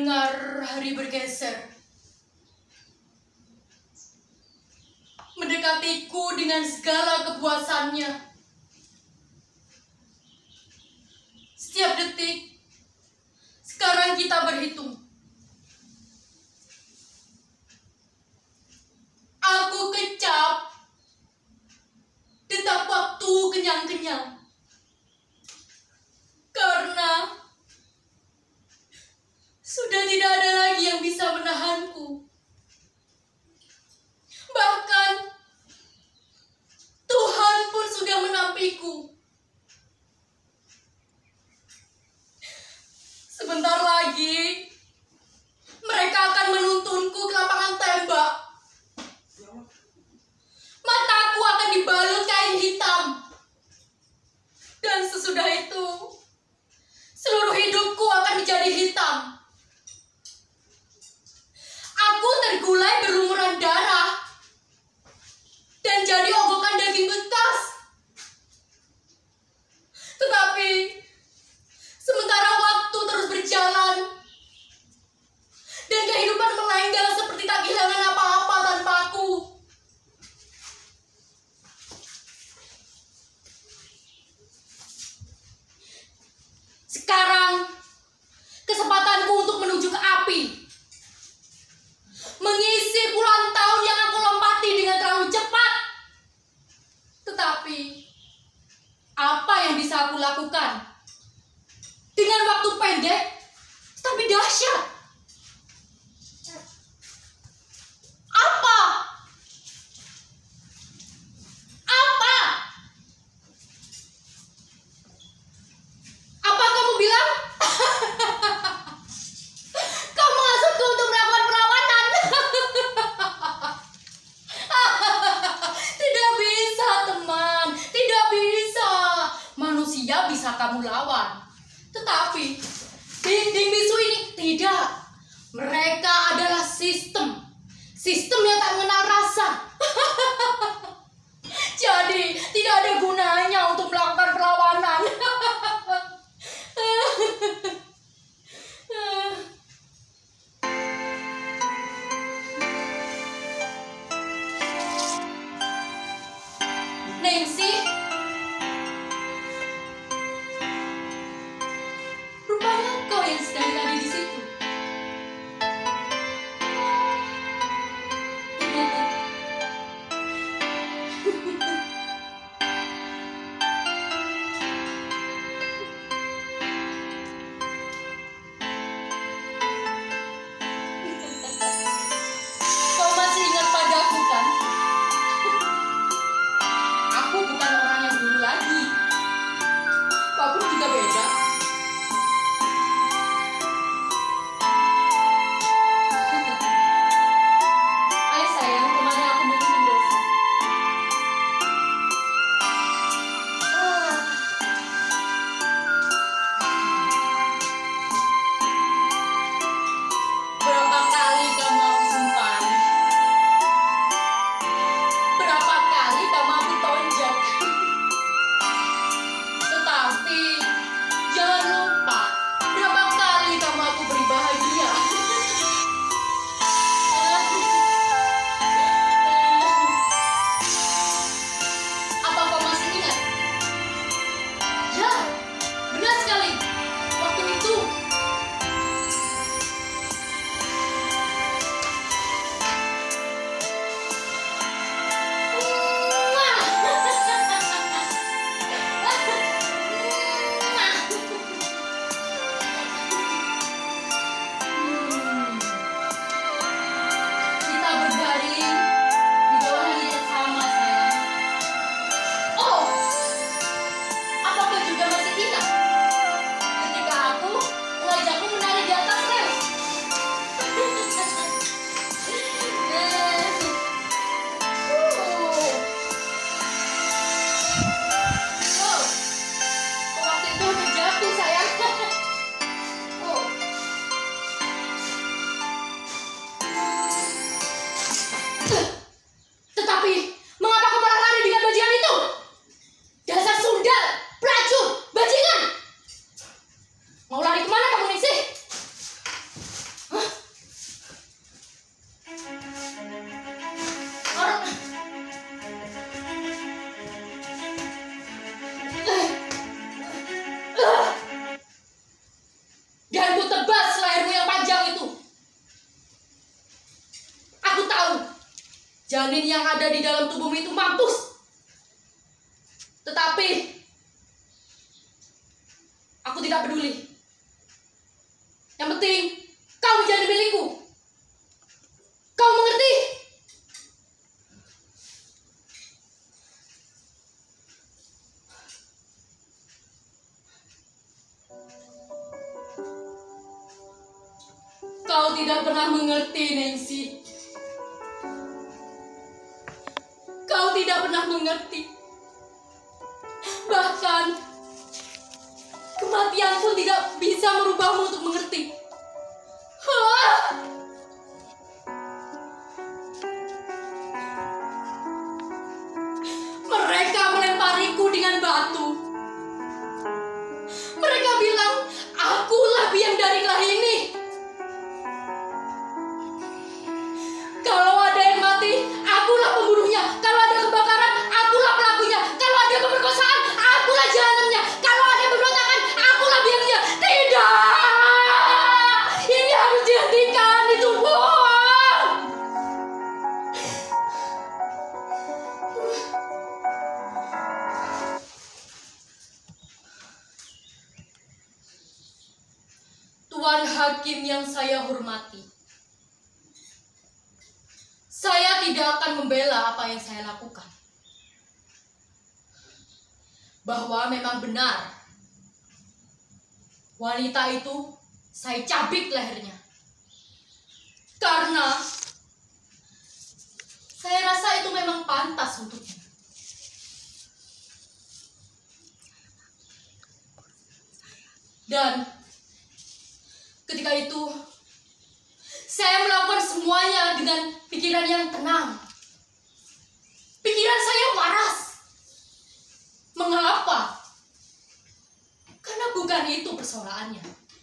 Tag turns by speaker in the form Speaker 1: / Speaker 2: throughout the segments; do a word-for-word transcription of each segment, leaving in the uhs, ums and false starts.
Speaker 1: mendengar hari bergeser, mendekatiku dengan segala kepuasannya. Setiap detik, sekarang kita berhitung. Aku kecap, detak waktu kenyang-kenyang. Karena sudah tidak ada lagi yang bisa menahanku. Bahkan Tuhan pun sudah menampiku. Sebentar lagi mereka akan menuntunku ke lapangan tembak. Mataku akan dibalut kain hitam. Dan sesudah itu, seluruh hidupku akan menjadi hitam. Aku tergulai berlumuran darah dan jadi ogokan daging bekas. Tetapi sementara waktu terus berjalan dan kehidupan melenggang seperti tak kehilangan apa-apa tanpaku. Sekarang kesempatanku untuk menuju ke api, mengisi puluhan tahun yang aku lompati dengan terlalu cepat. Tetapi apa yang bisa aku lakukan dengan waktu pendek tapi dahsyat? Apa? Apa? Apa kamu bilang? Kau mengasutku untuk melakukan perawatan. Tidak bisa, teman. Tidak bisa. Manusia bisa kamu lawan, tetapi dinding bisu ini tidak. Mereka adalah sistem. Sistem yang tak mengenal rasa. Jadi tidak ada gunanya untuk melakukan perlawanan. Nancy, rupanya kau yang sedang tadi di situ. Kau masih ingat padaku kan? Aku bukan janin yang ada di dalam tubuhmu itu mampus. Tetapi aku tidak peduli. Yang penting kau menjadi milikku. Kau mengerti? Kau tidak pernah mengerti, Nancy. Kau tidak pernah mengerti. Bahkan kematian pun tidak bisa merubahmu untuk mengerti. Hah! Mereka melempariku dengan batu. Mereka bilang, akulah biang dari kelahi ini. Kalau ada yang mati, akulah pembunuhnya. Kalau ada kebakaran, akulah pelakunya. Kalau ada pemerkosaan, akulah jahanamnya. Kalau ada pemberontakan, akulah biangnya. Tidak! Ini harus dihentikan, itu bohong. Tuan Hakim yang saya hormati, saya tidak akan membela apa yang saya lakukan. Bahwa memang benar, wanita itu saya cabik lehernya. Karena saya rasa itu memang pantas untuknya. Dan ketika itu saya melakukan semuanya dengan pikiran yang tenang. Pikiran saya waras. Mengapa? Karena bukan itu persoalannya.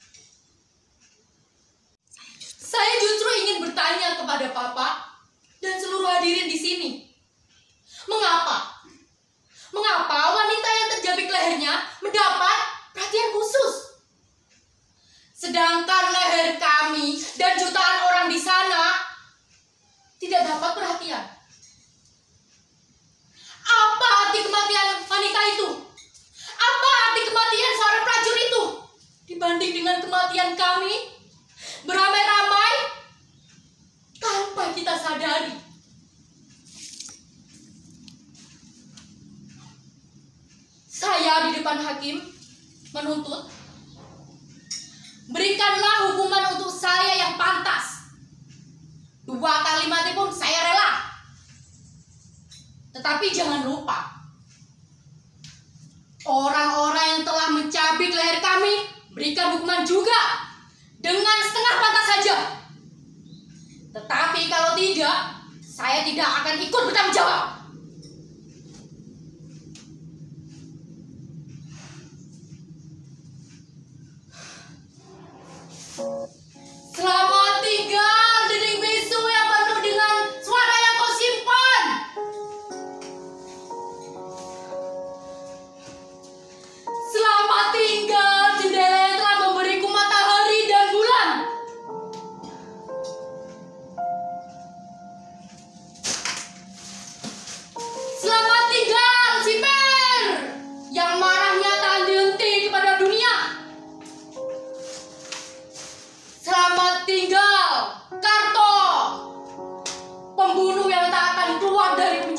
Speaker 1: Saya justru ingin bertanya kepada Papa dan seluruh hadirin di sini. Mengapa? Mengapa wanita yang terjabik lehernya mendapat perhatian khusus? Sedangkan leher kami dan jutaan orang di sana tidak dapat perhatian. Apa arti kematian wanita itu? Apa arti kematian seorang prajurit itu dibanding dengan kematian kami beramai-ramai tanpa kita sadari? Saya di depan hakim menuntut, berikanlah hukuman untuk saya yang pantas. Dua kali mati pun saya rela. Tetapi jangan lupa, orang-orang yang telah mencabik leher kami berikan hukuman juga dengan setengah pantas saja. Tetapi kalau tidak, saya tidak akan ikut bertanggung jawab. Selamat tinggal dinding bisu yang penuh dengan suara yang kau simpan. Selamat tinggal jendela yang telah memberiku matahari dan bulan. Selamat tinggal si Per yang marahnya tak henti kepada dunia. Selamat tinggal Karto, pembunuh yang tak akan keluar dari penjara.